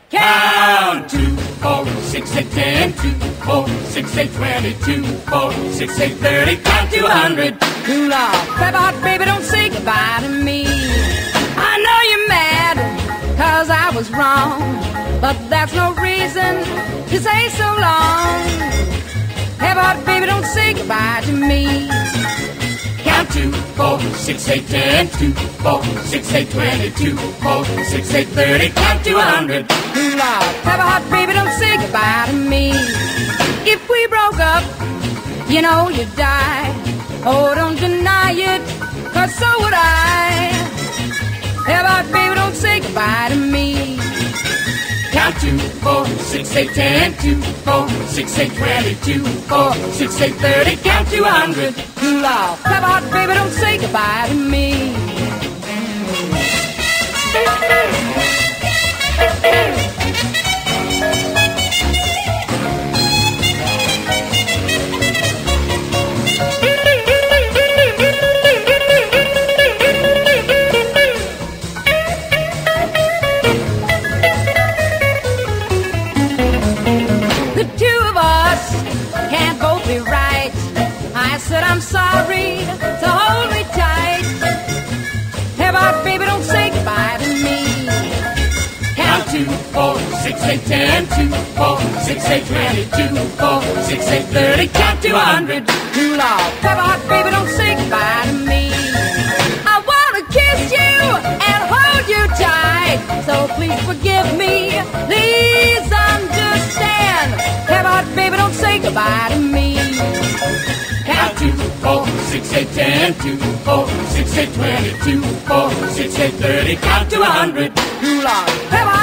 Count 2, 4, 6, 8, 10, 2, 4, 6, 8, 20, 2, 4, 6, 8, 30, count to 100. Ooh, Lord, pepper hot baby, don't say goodbye to me. I know you're mad, cause I was wrong, but that's no reason to say so long. Pepper hot baby, don't say goodbye to me. Count 2, 4, 6, 8, 10, 2, 4, 6, 8, 20, 2, 4, 6, 8, 30, count to 100. Ooh, Lord, pepper hot baby, don't say goodbye to me. If we broke up, you know you'd die. Oh, don't deny it, cause so would I. Pepper hot baby, don't say goodbye to me. Count 2, 4, 6, 8, 10, 2, 4, 6, 8, 20, 2, 4, 6, 8, 30, count to 100. Ooh, Lord, pepper hot baby, don't say goodbye to me. I'm sorry, so hold me tight. Pepper hot baby, don't say goodbye to me. Count 2, 4, 6, 8, 10, 2, 4, 6, 8, 20, 2, 4, 6, 8, 30, count to 100. Ooh, Lord, pepper hot baby, don't say goodbye to me. I wanna kiss you and hold you tight, so please forgive me, please understand. Pepper hot baby, don't say goodbye to me. Count 2, 4, 6, 8, 10, 2, 4, 6, 8, 20, 2, 4, 6, 8, 30, count to 100. Ooh, Lord, pepper